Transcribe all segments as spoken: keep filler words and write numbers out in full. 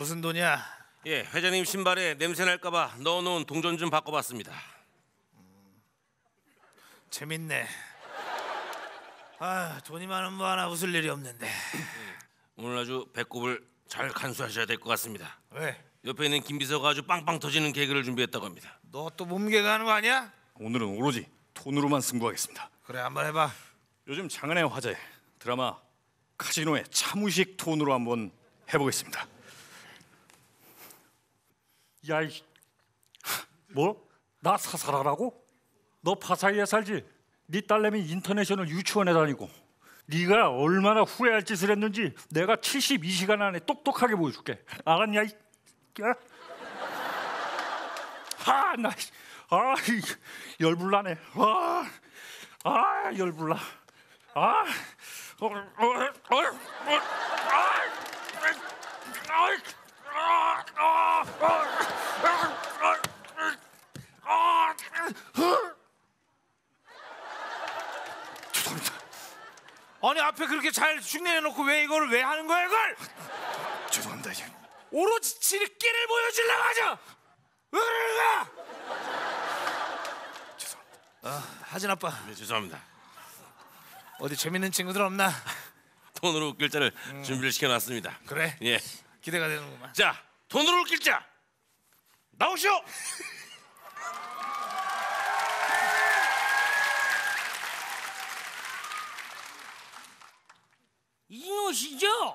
무슨 돈이야? 예, 회장님 신발에 냄새 날까봐 넣어놓은 동전 좀 바꿔봤습니다. 음, 재밌네. 아, 돈이 많으면 뭐 하나 웃을 일이 없는데. 오늘 아주 배꼽을 잘 간수하셔야 될 것 같습니다. 왜? 옆에 있는 김 비서가 아주 빵빵 터지는 개그를 준비했다고 합니다. 너 또 몸개가 하는 거 아니야? 오늘은 오로지 돈으로만 승부하겠습니다. 그래, 한번 해봐. 요즘 장안의 화제 드라마 카지노의 차무식 톤으로 한번 해보겠습니다. 야, 이 뭐? 나 사살하라고? 너 파사이에 살지? 네 딸내미 인터내셔널 유치원에 다니고 네가 얼마나 후회할 짓을 했는지 내가 칠십이 시간 안에 똑똑하게 보여줄게. 알았냐? 이 야. 하, 나 아, 열불나네. 아, 아, 열불나. 아, 어, 어, 어, 어, 아, 아, 아, 아, 죄송합니다. 아니, 앞에 그렇게 잘 흉내내놓고 왜 이거를 왜 하는 거야, 이걸? 죄송합니다. 이제. 오로지 지름길을 보여주려고 하죠. 왜 그러는 거야? 죄송합니다. 아, 하진 아빠. 네, 죄송합니다. 어디 재밌는 친구들 없나? 돈으로 웃길 자를 음. 준비를 시켜놨습니다. 그래? 예. 기대가 되는구만. 자, 돈으로 웃길 자 나오시오. 이진호 씨죠?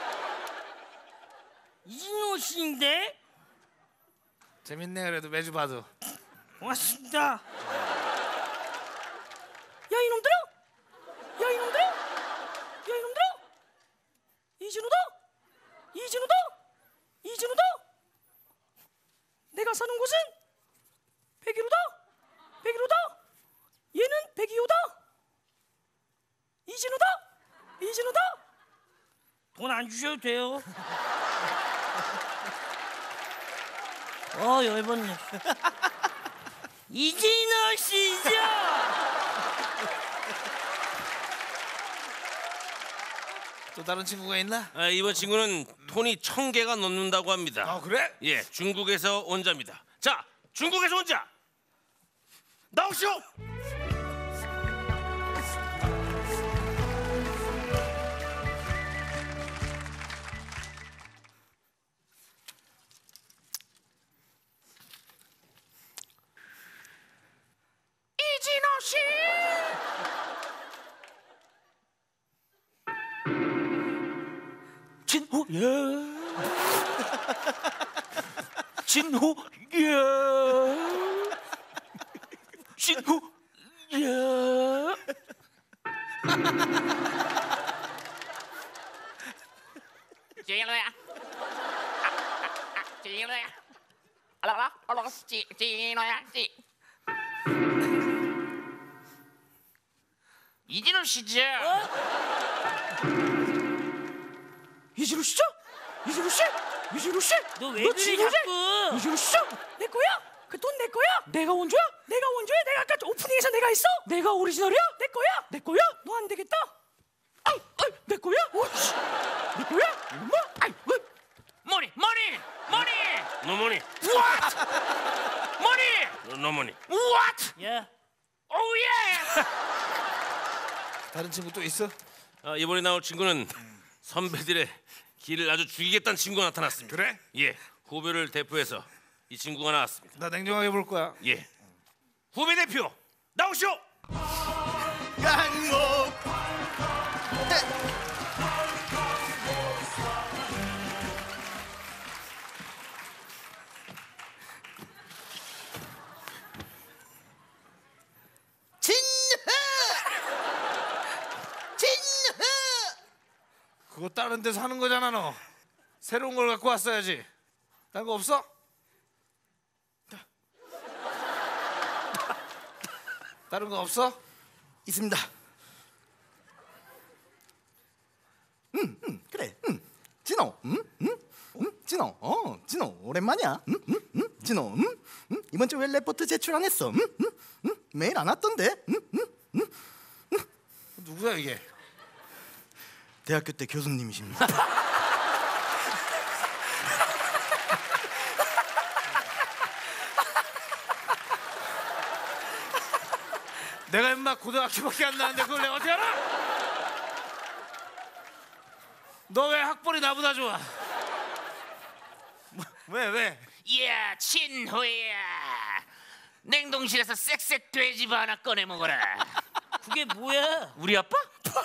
이진호 씨인데? 재밌네. 그래도 매주 봐도. 고맙습니다. 야, 이놈들아! 야, 이놈들아! 야, 이놈들아! 이진호다! 이진호다! 이진호다! 내가 사는 곳은 백일호다! 백일호다! 얘는 백이호다! 이진호다! 이진호다! 돈 안 주셔도 돼요. 어, 열받네. 이진호 씨죠? 또 다른 친구가 있나? 아, 이번 친구는 톤이 천 개가 넘는다고 합니다. 아, 그래? 예, 중국에서 온 자입니다. 자, 중국에서 온 자 나오시오. 이진호 씨! 진호 예. 진호 예. 진호 예. 진호야. 진호야. 알아 알아 지 진호야 지. 이진호 씨죠? 어? 이진호 씨죠? 이진호 씨? 이진호 씨? 너 왜 그래 자꾸? 이진호 씨죠? 내 거야? 그 돈 내 거야? 내가 원조야? 내가 원조야? 내가 아까 오프닝에서 내가 했어? 내가 오리지널이야? 내 거야? 내 거야? 너 안 되겠다. 아이, 아이, 내 거야? 오씨, 내 거야? 이놈아? 아이, 왜? 머니 머니 머니. 노머니. What? 머니. 노머니. What? 야, Oh yeah. 다른 친구 또 있어? 아, 이번에 나올 친구는 선배들의 길을 아주 죽이겠다는 친구가 나타났습니다. 그래? 예, 후배를 대표해서 이 친구가 나왔습니다. 나 냉정하게 볼 거야. 예, 후배 대표 나오시오. 양목 그거 다른 데서 하는 거잖아. 너 새로운 걸 갖고 왔어야지. 다른 거 없어? 다른 거 없어? 있습니다. 음, 음 그래. 음, 진호. 음, 음, 음, 진호. 어, 진호 오랜만이야. 음, 음, 음, 진호. 음, 음, 이번 주 왜 레포트 제출 안 했어? 음, 음, 음, 메일 안 왔던데. 음, 음, 음, 음. 누구야 이게? 대학교 때 교수님이십니다. 내가 임마 고등학교밖에 안 나는데 그걸 내가 어떻게 알아? 너 왜 학벌이 나보다 좋아? 뭐, 왜 왜? 야 진호야, 냉동실에서 쌕쌕 돼지바 하나 꺼내 먹어라. 그게 뭐야? 우리 아빠?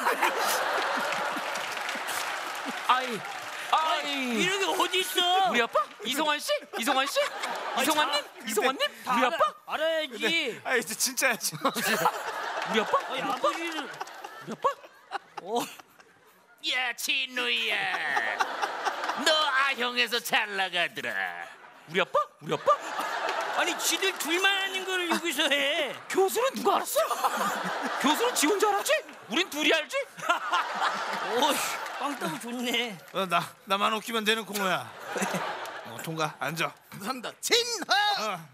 아이 아이 이런 게 어디 있어? 우리 아빠? 이성환 씨? 이성환 씨? 이성환님? 이성환님? 우리 아빠? 알아야지. 아 이제 진짜야 진짜. 우리 아빠? 아니, 아버지는 우리 아빠? 어. 야 진우야, 너 아형에서 잘 나가더라. 우리 아빠? 우리 아빠? 아니 지들 둘만 하는 거를 여기서 해. 교수는 누가 알았어? 교수는 지 혼자 알았지? 우린 둘이 알지? 오, 빵떡이 좋네. 어, 나 나만 웃기면 되는 공로야. 어, 통과. 앉아. 감사합니다. 진호. 어.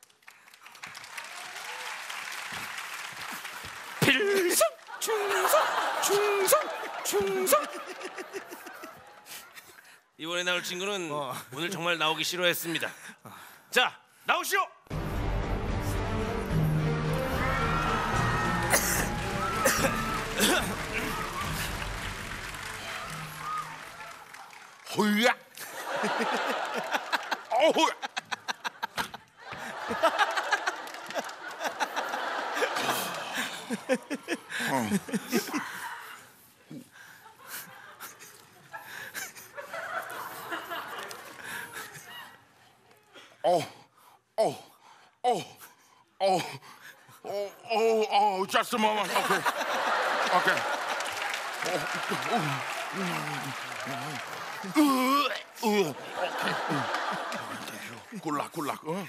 필승 충성 충성 충성. 이번에 나올 친구는 어. 오늘 정말 나오기 싫어했습니다. 자, 나오시오. 호야. 어호. 어, 어, 어, 어, 어, 어, 어, just a moment. Okay, okay. 어, 어, 오케이. 꼴락, 꼴락. 어?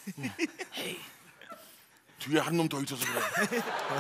뒤에 한 놈 더 있어서 그래.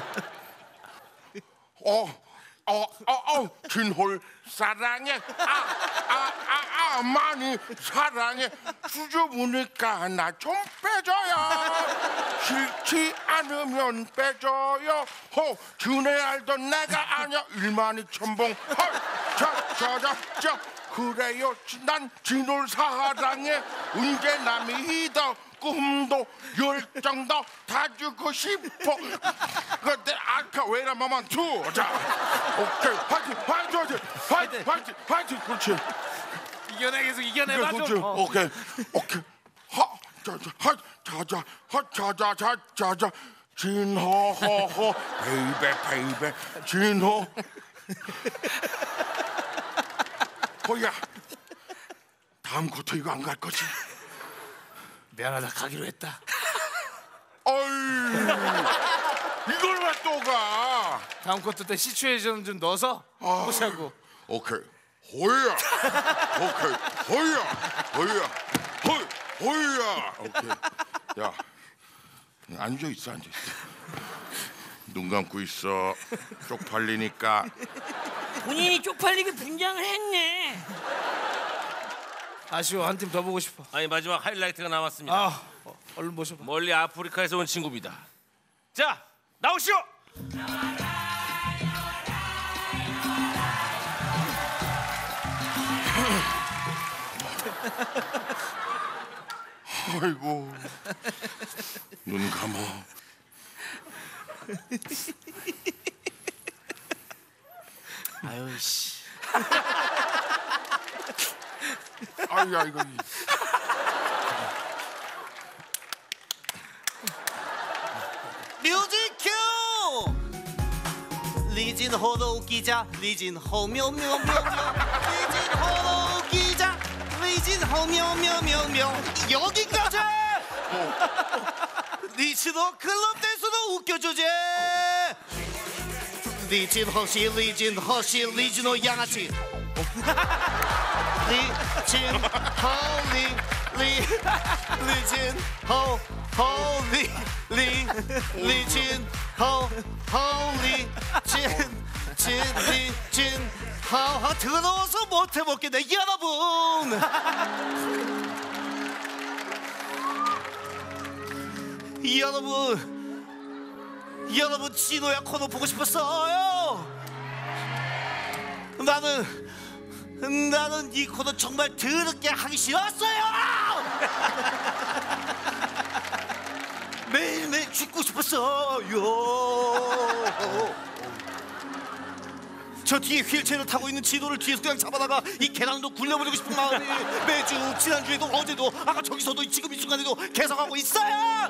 어, 어, 어, 어, 진홀 사랑해. 아, 아, 아, 아, 많이 사랑해. 수줍으니까 나 좀 빼줘요. 싫지 않으면 빼줘요. 호, 준혜 알던 내가 아냐. 일만이천봉. 헐, 자, 자, 자, 자. 그래요, 난 진홀 사랑해. 언제나 믿어. 꿈도 열정도 다 주고 싶어. 근데 아까 왜라 마만 투. 자, 오케이, 파이팅, 파이팅, 파이팅, 파이팅, 파이팅, 파이팅. 그렇지. 이겨내 계속 이겨내봐 그렇지. 좀. 어. 오케이, 오케이. 하, 자자, 하, 자자, 하, 자자, 자, 자자. 진호, 호호, 베이베, 베이베, 진호. 호야, 다음 쿼터 이거 안 갈 거지? 미안하다 가기로 했다. 어이, 이걸 왜 또 가? 다음 것도 때 시츄에이션 좀 넣어서 보자고. 오케이, 호야, 오케이, 호야, 호야, 호, 호야. 오케이, 야, 앉아 있어, 앉아 있어. 눈 감고 있어. 쪽팔리니까. 본인이 쪽팔리게 분장을 했네. 아쉬워 한 팀 더 보고 싶어. 아니 마지막 하이라이트가 남았습니다. 아 어, 얼른 모셔봐. 멀리 아프리카에서 온 친구입니다. 자, 나오시오. 아이고, 눈 감어. 아유 씨. 아이야 이거. 뮤직 큐! 리진호도 웃기자 리진호 묘묘묘묘 리진호 웃기자 리진호 묘묘묘묘 여기까지! 리진호 클럽 댄스도 웃겨주지! 리진호씨 리진호씨 리진호 양아치 리진호 리 리 리진호 홀리 리 리진호 홀리 진진리진 호 더러워서 못 해먹겠네 여러분. 여러분 여러분 진호야 코너 보고 싶었어요. 나는 나는 이 코너 정말 더럽게 하기 싫었어요. 매일매일 죽고 싶었어요. 저 뒤에 휠체어를 타고 있는 진호를 뒤에서 그냥 잡아다가 이 계단도 굴려버리고 싶은 마음이 매주 지난주에도 어제도 아까 저기서도 지금 이 순간에도 계속하고 있어요.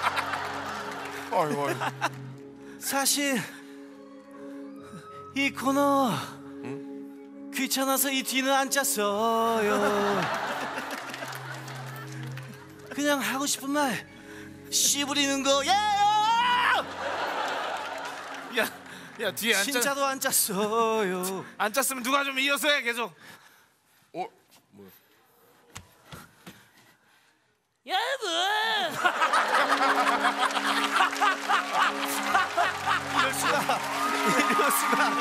아이고, 아이고. 사실 이 코너 귀찮아서 이 뒤는 안 짰어요. 그냥 하고 싶은 말 씨 부리는 거예요. 야, 야 뒤에 안 짰. 진짜도 안 짰어요. 안 짰으면 누가 좀 이어서 해 계속. 어? 여러분, 이럴 수가, 이럴 수가.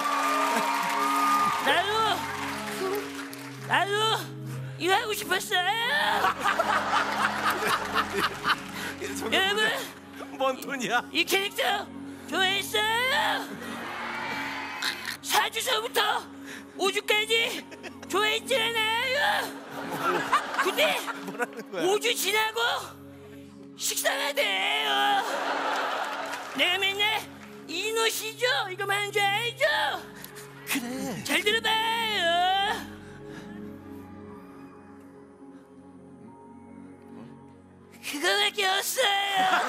나도 나도 이거 하고 싶었어요. 여러분, 뭔 돈이야? 이 캐릭터 좋아했어요. 사 주서부터 오 주까지 좋아했잖아요. 근데 오 주 지나고 식사가 돼요. 내가 맨날 이노시죠? 이거 하는 줄 알죠? 그래. 잘 들어봐요. 그거밖에 없어요.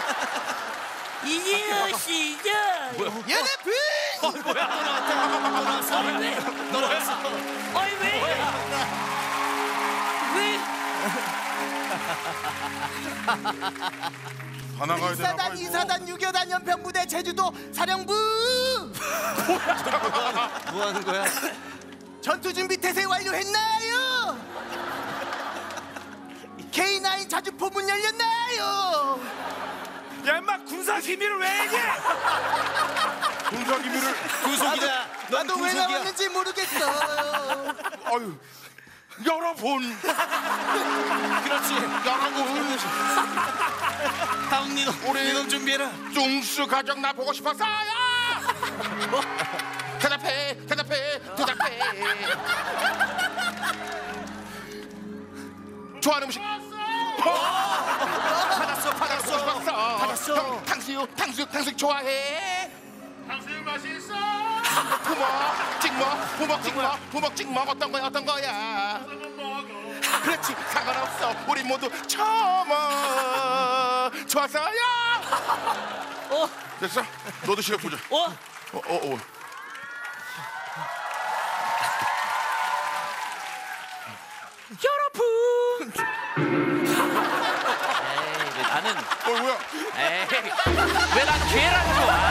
이노시죠? 연애분. 뭐야? 너 나왔다. 너 나왔어. 왜? 너 나왔어. 어이 왜? 왜? 다 나가야 돼. 이사단 나가야 돼. 이사단 유교단 연평부대 제주도 사령부. 뭐 하는 거야? 전투 준비 태세 완료했나요? 케이 나인 자주포 문 열렸나요? 야, 인마 군사 기밀을 왜 얘기해? 군사 기밀을. 구속이다. 넌 나도 왜 구속이야. 나왔는지 모르겠어. 아유, 여러분, 그렇지. 여러분, 다음 니놈. 우리 니놈 준비해라. 뚱수 가족 나 보고 싶었어요. 뭐? 대답해, 대답해, 대답해. 좋아하는 음식. 받았어, 받았어. 받았어. 받았어. 형, 탕수육, 탕수육, 탕수육 좋아해. 탕수육 맛있어. 부먹, 찍먹, 부먹, 찍먹, 부먹, 찍먹 어떤 거야, 어떤 거야. 그렇지, 상관없어. 우리 모두 처먹. 좋았어요. 어, 됐어? 너도 시력 보자. 어. 어, 어, 어. 여러분. 에이, 왜 나는 어, 뭐야? 에이, 왜 난 괴라는 거야?